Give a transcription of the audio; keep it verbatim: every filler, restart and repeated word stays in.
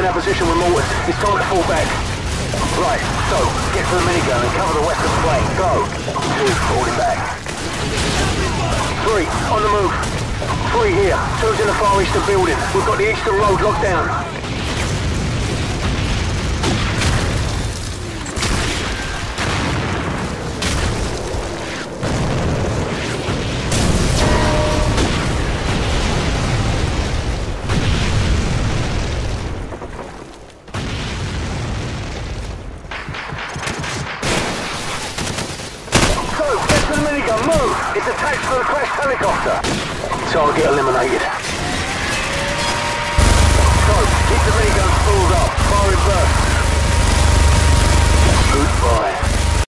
in our position with mortars. It's time to fall back. Right, so, get to the minigun and cover the western flank. Go. Two, falling back. Three, on the move. Three here. Two's in the far eastern building. We've got the eastern road locked down. It's attached to the crashed helicopter. Target eliminated. So, keep the miniguns pulled up. Fire in bursts. Goodbye.